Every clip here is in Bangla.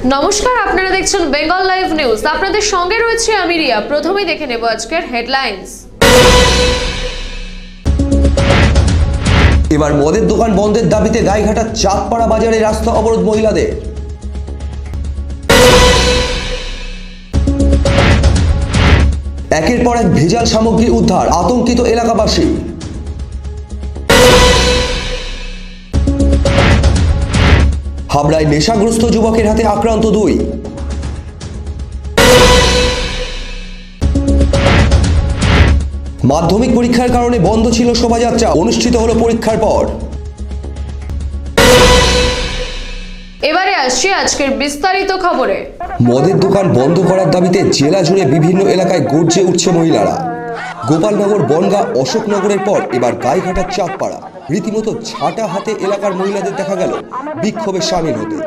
নমস্কার, আপনারা দেখছেন বেঙ্গল লাইভ নিউজ। আপনাদের সঙ্গে রয়েছে আমি রিয়া। প্রথমেই দেখে নেব আজকের হেডলাইন্স। এবার মদের দোকান বন্ধের দাবিতে গাইঘাটা চাঁদপাড়া বাজারে রাস্তা অবরোধ মহিলাদের। একের পর এক ভেজাল সামগ্রী উদ্ধার, আতঙ্কিত এলাকাবাসী। হাবড়ায় নেশাগ্রস্ত যুবকের হাতে আক্রান্ত 2। মাধ্যমিক পরীক্ষার কারণে বন্ধ ছিল শোভাযাত্রা, অনুষ্ঠিত হলো পরীক্ষার পর। এবারে আসছি আজকের বিস্তারিত খবরে। মদের দোকান বন্ধ করার দাবিতে জেলা জুড়ে বিভিন্ন এলাকায় গর্জে উঠছে মহিলারা। গোপালনগর, বনগাঁ, অশোকনগরের পর এবার গাইঘাটার চাঁদপাড়া। রীতিমতো ছাটা হাতে এলাকার মহিলাদের দেখা গেল বিক্ষোভে সামিল হতে।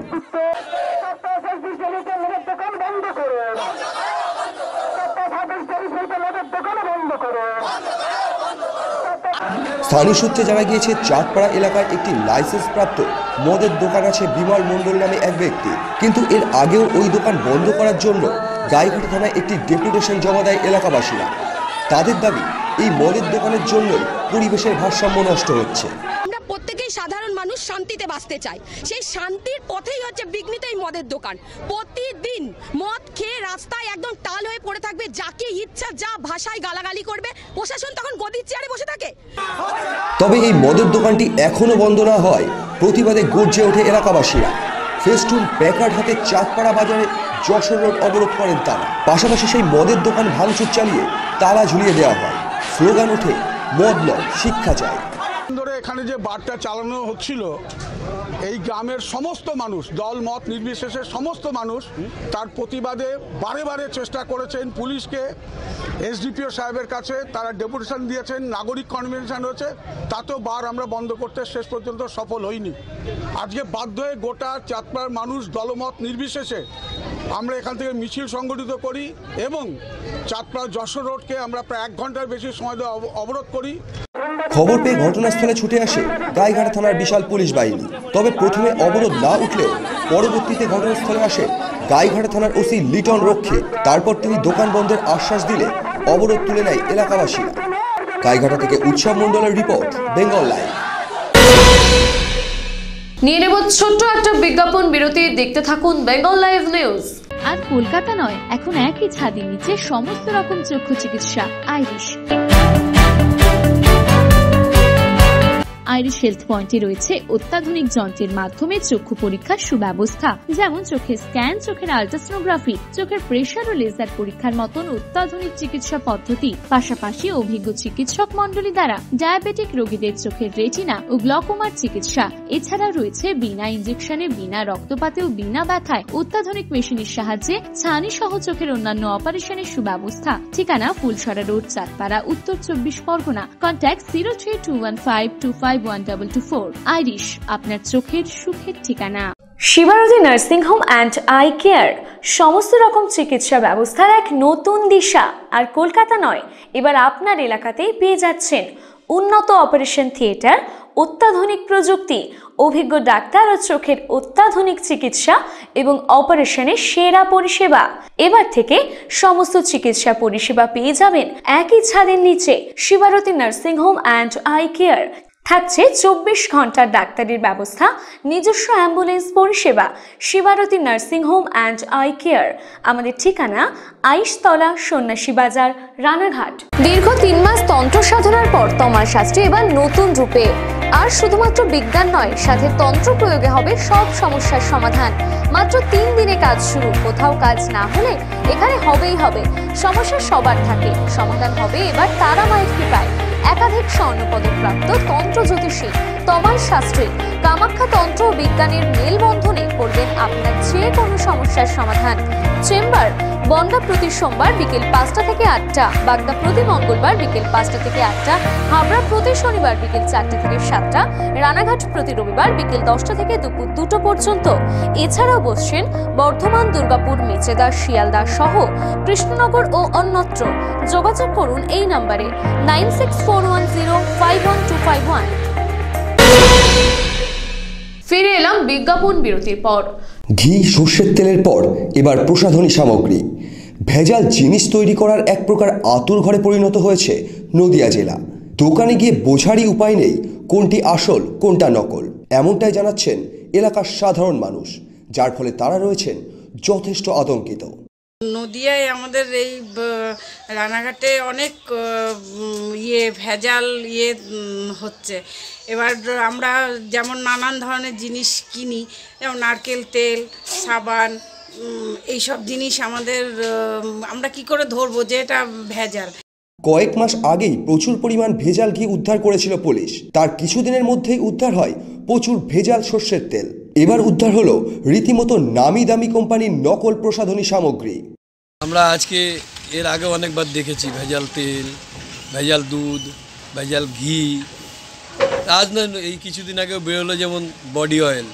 স্থানীয় সূত্রে জানা গিয়েছে, চাঁদপাড়া এলাকায় একটি লাইসেন্স প্রাপ্ত মদের দোকান আছে বিমল মণ্ডল নামে এক ব্যক্তি। কিন্তু এর আগেও ওই দোকান বন্ধ করার জন্য গাইঘাটা থানায় একটি ডেপুটেশন জমা দেয় এলাকাবাসীরা। তাদের দাবি, এই মদের দোকানের জন্যই পরিবেশের ভারসাম্য নষ্ট হচ্ছে। আমরা প্রত্যেকেই সাধারণ মানুষ শান্তিতে বাঁচতে চাই, সেই শান্তির পথেই হচ্ছে বিঘ্নিত এই মদের দোকান। প্রতিদিন মদ খেয়ে রাস্তায় একদম টাল হয়ে পড়ে থাকবে, যাকে ইচ্ছা যা ভাষায় গালাগালি করবে, প্রশাসন তখন গদির চেয়ারে বসে থাকে। তবে এই মদের দোকানটি এখনো বন্ধ না হয় প্রতিবাদে গর্জে ওঠে এলাকাবাসীরা। ফেস্টুন প্যাকার্ড হাতে চাঁদপাড়া বাজারে যশোর রোড অবরোধ করেন তারা। পাশাপাশি সেই মদের দোকান ভাঙচুর চালিয়ে তালা ঝুলিয়ে দেওয়া হয়। স্লোগান ওঠে, মদ নয়, শিক্ষা চাই। ধরে এখানে যে বারটা চালানো হচ্ছিল, এই গ্রামের সমস্ত মানুষ, দল মত নির্বিশেষে সমস্ত মানুষ তার প্রতিবাদে বারে বারে চেষ্টা করেছেন। পুলিশকে, এসডিপিও সাহেবের কাছে তারা ডেপুটেশন দিয়েছেন, নাগরিক কনভেনশন হয়েছে, তাতেও বার আমরা বন্ধ করতে শেষ পর্যন্ত সফল হইনি। আজকে বাধ্য হয়ে গোটা চাঁদপাড়ার মানুষ দলমত নির্বিশেষে আমরা এখান থেকে মিছিল সংগঠিত করি এবং চাঁদপাড়া যশোর রোডকে আমরা প্রায় 1 ঘন্টার বেশি সময় ধরে অবরোধ করি। খবর পেয়ে ঘটনাস্থলে ছুটে আসে গাইঘাটা থানার বিশাল পুলিশ বাহিনী। তবে প্রথমে অবরোধ না উঠলেও পরবর্তীতে ঘটনাস্থলে আসে গাইঘাটা থানার ওসি লিটন রক্ষে। তারপর তিনি দোকান বন্ধের আশ্বাস দিলে অবরোধ তুলে নেয় এলাকাবাসীরা। গাইঘাটা থেকে উৎসব মণ্ডলের রিপোর্ট, বেঙ্গল লাইভ। নিয়ে নেব ছোট্ট একটা বিজ্ঞাপন বিরতি। দেখতে থাকুন বেঙ্গল লাইভ নিউজ। আর কলকাতা নয়, এখন একই ছাদের নিচে সমস্ত রকম চক্ষু চিকিৎসা। আইরিশ হেলথ পয়েন্টে রয়েছে অত্যাধুনিক যন্ত্রের মাধ্যমে চক্ষু পরীক্ষার সুব্যবস্থা, যেমন চোখের স্ক্যান, চোখের আল্ট্রাসোনোগ্রাফি, চোখের প্রেসার ও লেজার পরীক্ষার মতন অত্যাধুনিক চিকিৎসা পদ্ধতি। পাশাপাশি অভিজ্ঞ চিকিৎসক মন্ডলী দ্বারা ডায়াবেটিক রোগীদের চোখের রেটিনা ও গ্লকোমার চিকিৎসা। এছাড়া রয়েছে বিনা ইনজেকশনে, বিনা রক্তপাতে ও বিনা ব্যথায় অত্যাধুনিক মেশিনের সাহায্যে ছানি সহ চোখের অন্যান্য অপারেশনের সুব্যবস্থা। ঠিকানা ফুলসরা রোড, চাঁদপাড়া, উত্তর 24 পরগনা। কন্ট্যাক্ট 032152512224। আইরিশ, আপনার চোখের সুখের ঠিকানা। Shibarati nursing home and eye care, সমস্ত রকম চিকিৎসা ব্যবস্থার এক নতুন দিশা। আর কলকাতা নয়, এবার আপনার এলাকাতেই পেয়ে যাচ্ছেন উন্নত অপারেশন থিয়েটার, অত্যাধুনিক প্রযুক্তি, অভিজ্ঞ ডাক্তার ও চোখের অত্যাধুনিক চিকিৎসা এবং অপারেশনের সেরা পরিষেবা। এবার থেকে সমস্ত চিকিৎসা পরিষেবা পেয়ে যাবেন একই ছাদের নিচে। Shibarati nursing home and eye care থাকছে 24 ঘন্টার ডাক্তারের ব্যবস্থা, নিজস্ব অ্যাম্বুলেন্স পরিষেবা। Shibarati nursing home and eye care, আমাদের ঠিকানা আইশতলা, সন্ন্যাসী বাজার, রানাঘাট। দীর্ঘ 3 মাস তন্ত্র সাধনার পর তমার শাস্ত্রী এবার নতুন রূপে। আর শুধুমাত্র বিজ্ঞান নয়, সাথে তন্ত্র প্রয়োগে হবে সব সমস্যার সমাধান। মাত্র 3 দিনে কাজ শুরু। কোথাও কাজ না হলে এখানে হবেই হবে। সমস্যা সবার থাকে, সমাধান হবে এবার তারা মায়ের কৃপায়। একাধিক স্বর্ণপদকপ্রাপ্ত তন্ত্র জ্যোতিষী তমাল শাস্ত্রী কামাখ্যা তন্ত্র ও বিজ্ঞানের মেলবন্ধনে করবেন আপনার যে কোনো সমস্যার সমাধান। চেম্বার বনগাঁ প্রতি সোমবার বিকেল 5টা থেকে 8টা, বাগদা প্রতি মঙ্গলবার বিকেল 5টা থেকে 8টা, হাবড়া প্রতি শনিবার বিকেল 4টা থেকে 7টা, রানাঘাট প্রতি রবিবার বিকেল 10টা থেকে দুপুর 2টো পর্যন্ত। এছাড়াও বসছেন বর্ধমান, দুর্গাপুর, মেচেদা, শিয়ালদা সহ কৃষ্ণনগর ও অন্যত্র। যোগাযোগ করুন এই নম্বরে 9641051251। ফিরে এলাম বিজ্ঞাপন বিরতির পর। ঘি সর্ষের তেলের পর এবার প্রসাধনী সামগ্রী। ভেজাল জিনিস তৈরি করার এক প্রকার আতুর ঘরে পরিণত হয়েছে নদিয়া জেলা। দোকানে গিয়ে বোঝারই উপায় নেই কোনটি আসল কোনটা নকল, এমনটাই জানাচ্ছেন এলাকার সাধারণ মানুষ, যার ফলে তারা রয়েছেন যথেষ্ট আতঙ্কিত। নদিয়ায় আমাদের এই রানাঘাটে অনেক ভেজাল হচ্ছে। এবার আমরা যেমন নানান ধরনের জিনিস কিনি, যেমন নারকেল তেল, সাবান, এইসব জিনিস আমরা কি করে ধরবো যে এটা ভেজাল। কয়েক মাস আগেই প্রচুর পরিমাণ ভেজাল ঘি উদ্ধার করেছিল পুলিশ। তার কিছুদিনের মধ্যেই উদ্ধার হয় প্রচুর ভেজাল সর্ষের তেল। এবার উদ্ধার হলো রীতিমতো নামি দামি কোম্পানির নকল প্রসাধনী সামগ্রী। আমরা আজকে এর আগে অনেকবার দেখেছি ভেজাল তেল, ভেজাল দুধ, ভেজাল ঘি। আজ না, এই কিছুদিন আগেও বেরোলো যেমন বডি অয়েল।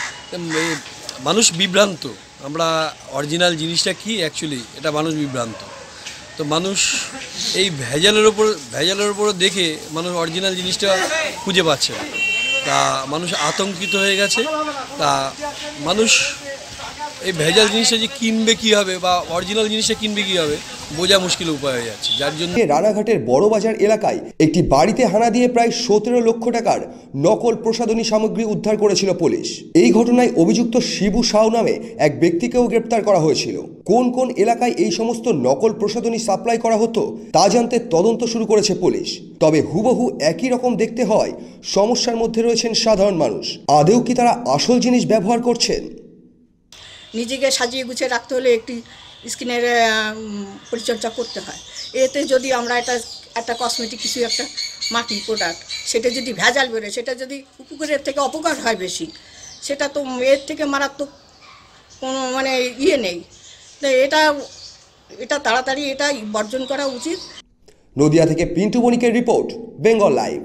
মানুষ বিভ্রান্ত, আমরা অরিজিনাল জিনিসটা কি অ্যাকচুয়ালি এটা মানুষ বিভ্রান্ত। তো মানুষ এই ভেজালের ওপর দেখে মানুষ অরিজিনাল জিনিসটা খুঁজে পাচ্ছে না। তা মানুষ আতঙ্কিত হয়ে গেছে। তা মানুষ এই ভেজাল জিনিসটা যে কিনবে কীভাবে বা অরিজিনাল জিনিসটা কিনবে কীভাবে বোঝা মুশকিল উপায় হয়ে যাচ্ছে, যার জন্য রানাঘাটের বড় বাজার এলাকায় একটি বাড়িতে হানা দিয়ে প্রায় 17 লক্ষ টাকার নকল প্রসাধনী সামগ্রী উদ্ধার করেছিল পুলিশ। এই ঘটনায় অভিযুক্ত শিবু সাউ নামে এক ব্যক্তিকেও গ্রেপ্তার করা হয়েছিল। কোন কোন এলাকায় এই সমস্ত নকল প্রসাধনী সাপ্লাই করা হতো তা জানতে তদন্ত শুরু করেছে পুলিশ। তবে হুবহু একই রকম দেখতে হয় সমস্যার মধ্যে রয়েছেন সাধারণ মানুষ। আদৌ কি তারা আসল জিনিস ব্যবহার করছেন? নিজেকে সাজিয়ে গুছিয়ে রাখতে হলে একটি স্কিনের পরিচর্যা করতে হয়। এতে যদি আমরা একটা কসমেটিক কিছু একটা মাটি প্রোডাক্ট, সেটা যদি ভেজাল বেরোয়, সেটা যদি উপকারের থেকে অপকার হয় বেশি, সেটা তো এর থেকে মারাত্মক কোনো নেই। তো এটা তাড়াতাড়ি এটা বর্জন করা উচিত। নদিয়া থেকে পিন্টু বণিকের রিপোর্ট, বেঙ্গল লাইভ।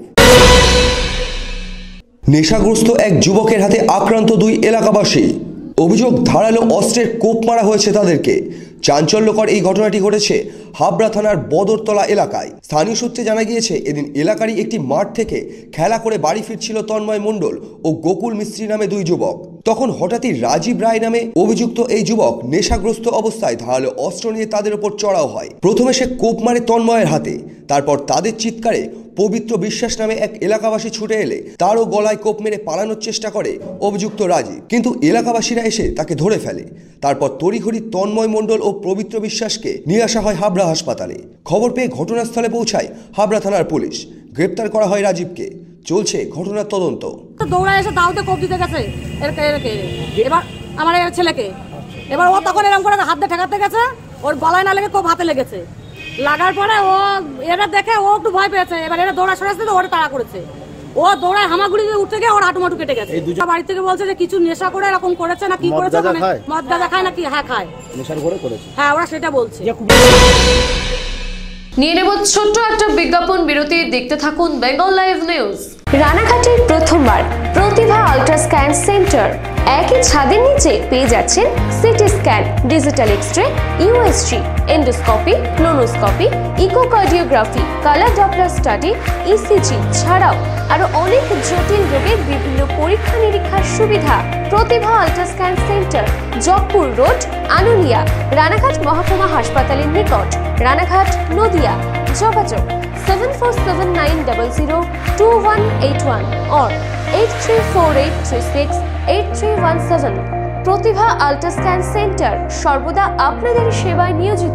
নেশাগ্রস্ত এক যুবকের হাতে আক্রান্ত 2 এলাকাবাসী। অভিযোগ, ধারালো অস্ত্রের কোপ মারা হয়েছে তাদেরকে। চাঞ্চল্যকর এই ঘটনাটি ঘটেছে হাবড়া থানার বদরতলা এলাকায়। স্থানীয় সূত্রে জানা গিয়েছে, এদিন এলাকারই একটি মাঠ থেকে খেলা করে বাড়ি ফিরছিল তন্ময় মণ্ডল ও গোকুল মিস্ত্রি নামে 2 যুবক। তখন হঠাৎই রাজীব রায় নামে অভিযুক্ত এই যুবক নেশাগ্রস্ত অবস্থায় ধারালো অস্ত্র নিয়ে তাদের উপর চড়াও হয়। প্রথমে সে কোপ মারে তন্ময়ের হাতে, তারপর তাদের চিৎকারে পবিত্র বিশ্বাস নামে এক এলাকাবাসী ছুটে এলে তারও গলায় কোপ মেরে পালানোর চেষ্টা করে অভিযুক্ত রাজীব, কিন্তু এলাকাবাসীরা এসে তাকে ধরে ফেলে। তারপর তড়িঘড়ি তন্ময় মণ্ডল ও পবিত্র বিশ্বাসকে নিয়ে আসা হয় হাবড়া হাসপাতালে। খবর পেয়ে ঘটনাস্থলে পৌঁছায় হাবড়া থানার পুলিশ। গ্রেপ্তার করা হয় রাজীবকে। চলছে ঘটনার তদন্ত। দৌড়ায় এসে দাউতে কোপ দিতে গেছে এবার আমার ছেলেকে। এবার ও তখন এরকম করে হাত দিয়ে ঠেকাতে গেছে, ওর গলায় না লেগে কোপ হাতে লেগেছে। লাগার পরে ও এটা দেখে ও একটু ভয় পেয়েছে। এবার এরা দৌড়া সরেছে, তো ওরা তাড়া করেছে। ও দৌড়ায় হামাগুড়ি দিয়ে উঠে গিয়ে ওর হাঁটুমাটু কেটে গেছে। বাড়ি থেকে বলছে যে কিছু নেশা করে এরকম করেছে না কি করেছে, মদ গাঁজা খায় নাকি? হ্যাঁ খায়, নেশার ঘরে করেছে। হ্যাঁ, ওরা সেটা বলছে। নিয়ে নেব ছোট্ট একটা বিজ্ঞাপন বিরতি। দেখতে থাকুন বেঙ্গল লাইভ নিউজ। রানাঘাটের প্রথমবার প্রতিভা আল্ট্রাস্ক্যান সেন্টার। একই ছাদের নিচে পেয়ে যাচ্ছেন CT scan, digital X-ray, USG, endoscopy, colonoscopy, echocardiography, colour Doppler study, ECG ছাড়াও আরো অনেক জটিল রোগের বিভিন্ন পরীক্ষা নিরীক্ষার সুবিধা। Pratibha ultrascan centre, Jagpur road, Anulia, Ranaghat মহকুমা হাসপাতালের নিকট, রানাঘাট, নদিয়া। যোগাযোগ 7479002181 or 8348368317। প্রতিভা আল্ট্রাস্ক্যান সেন্টার সর্বদা আপনাদের সেবায় নিয়োজিত।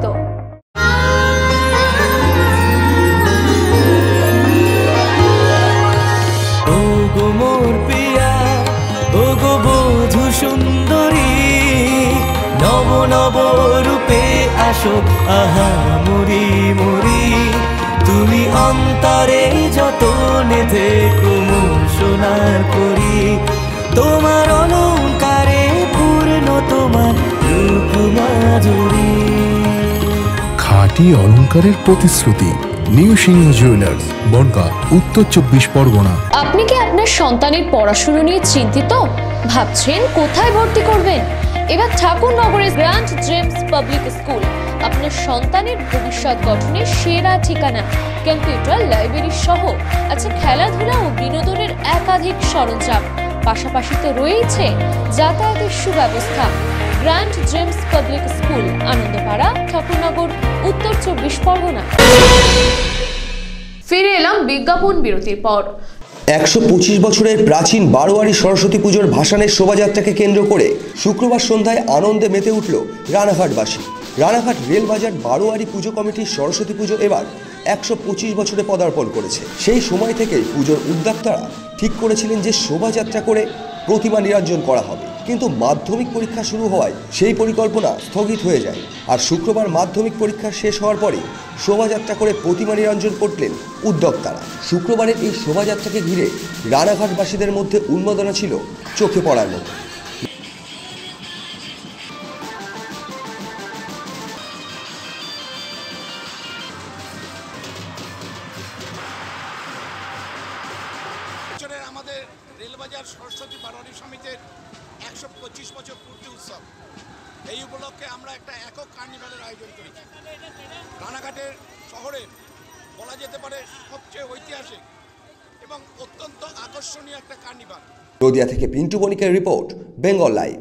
সুন্দরী নব নব রূপে আসো, আহা মরি মরি তুমি অন্তরে যতনে থেকো সোনার করি। তোমার অলংকারে পূর্ণ তোমার রূপ মাধুরী। খাঁটি অলংকারের প্রতিশ্রুতি, নিউ সিংহ জুয়েলার্স, বনগাঁ, উত্তর 24 পরগনা। আপনি কি আপনার সন্তানের পড়াশোনা নিয়ে চিন্তিত? ভাবছেন কোথায় ভর্তি করবেন? এবার ঠাকুরনগরের গ্র্যান্ড জেমস পাবলিক স্কুল আপনার সন্তানের ভবিষ্যৎ গঠনের সেরা ঠিকানা। কম্পিউটার, লাইব্রেরি সহ আছে খেলাধুলা ও বিনোদনের একাধিক সরঞ্জাম। পাশাপাশি তো রয়েছে যাতায়াতের সুব্যবস্থা। Grand gems public school, Anandapara, Thakurnagar, উত্তর 24 পরগনা। ফিরে এলাম বিজ্ঞাপন বিরতির পর। 125 বছরের প্রাচীন বারোয়ারি সরস্বতী পুজোর ভাসানের শোভাযাত্রাকে কেন্দ্র করে শুক্রবার সন্ধ্যায় আনন্দে মেতে উঠল রানাঘাটবাসী। রানাঘাট রেলবাজার বারোয়ারি পুজো কমিটির সরস্বতী পুজো এবার 125 বছরে পদার্পণ করেছে। সেই সময় থেকেই পুজোর উদ্যোক্তারা ঠিক করেছিলেন যে শোভাযাত্রা করে প্রতিমা নিরঞ্জন করা হবে, কিন্তু মাধ্যমিক পরীক্ষা শুরু হওয়ায় সেই পরিকল্পনা স্থগিত হয়ে যায়। আর শুক্রবার মাধ্যমিক পরীক্ষা শেষ হওয়ার পরে শোভাযাত্রা করে প্রতিমা নিরঞ্জন করলেন উদ্যোক্তারা। শুক্রবারের এই শোভাযাত্রাকে ঘিরে রানাঘাটবাসীদের মধ্যে উন্মাদনা ছিল চোখে পড়ার মতো। আমাদের রেলবাজার সরস্বতী বারোয়ারি সমিতির 125 বছর পূর্তি উৎসব, এই উপলক্ষে আমরা একটা একক কার্নিভালের আয়োজন করেছি। রানাঘাটের শহরে বলা যেতে পারে সবচেয়ে ঐতিহাসিক এবং অত্যন্ত আকর্ষণীয় একটা কার্নিভাল। নদিয়া থেকে পিন্টু বণিকের রিপোর্ট, বেঙ্গল লাইভ।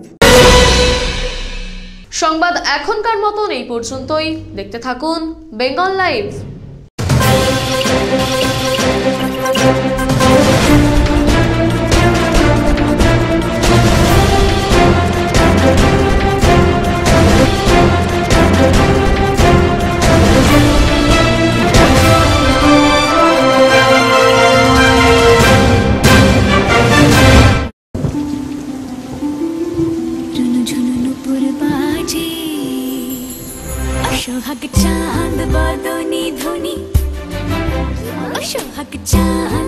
সংবাদ এখনকার মতন এই পর্যন্তই। দেখতে থাকুন বেঙ্গল লাইভ। সোহাগ চাঁদ বদনী ধ্বনি, সোহাগ চাঁদ